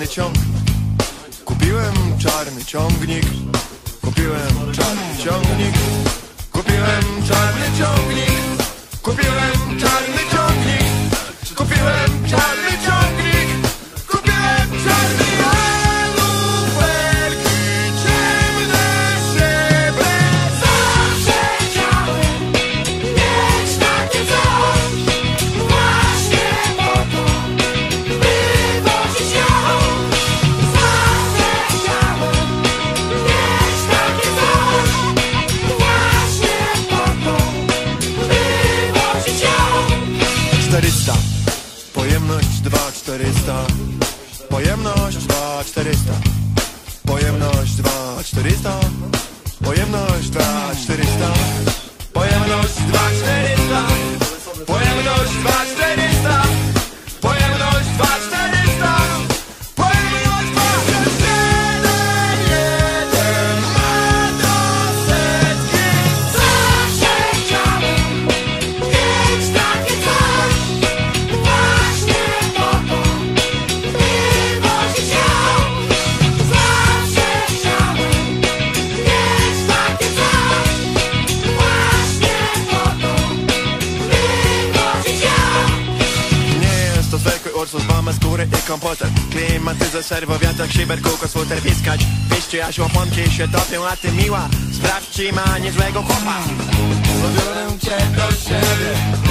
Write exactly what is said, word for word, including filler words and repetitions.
ciągnik. Kupiłem czarny ciągnik. Kupiłem czarny ciągnik. Kupiłem czarny ciągnik. Kupiłem czarny ciągnik. Kupiłem czarny ciągnik. Kupiłem czarny luferki, ciemne szyby. Zawsze chciałem mieć takie coś, właśnie po to, by wozić ją. Zawsze chciałem mieć takie coś, właśnie po to, by wozić ją. czterysta. Pojemność dwa czterysta. Pojemność dwa czterysta. Pojemność dwa czterysta. Pojemność dwa czterysta. Pojemność dwa czterysta. Pojemność dwa czterysta. Pojemność dwa czterysta. Pojemność dwa jeden jeden ma do setki. Zawsze chciałem mieć takie coś, właśnie po to, by wozić ją. Zawsze chciałem mieć takie coś, właśnie po to, by wozić ją. Nie jest to zwykły Ursus, mamy skóry i komputer. Klimatyzer, serwo, wiatrak, szyber, kółko, sfuter, piskać. Piście, aż łaponki się topią, a ty miła, sprawdź, czy ma niezłego chłopa. Zabiorę cię do siebie.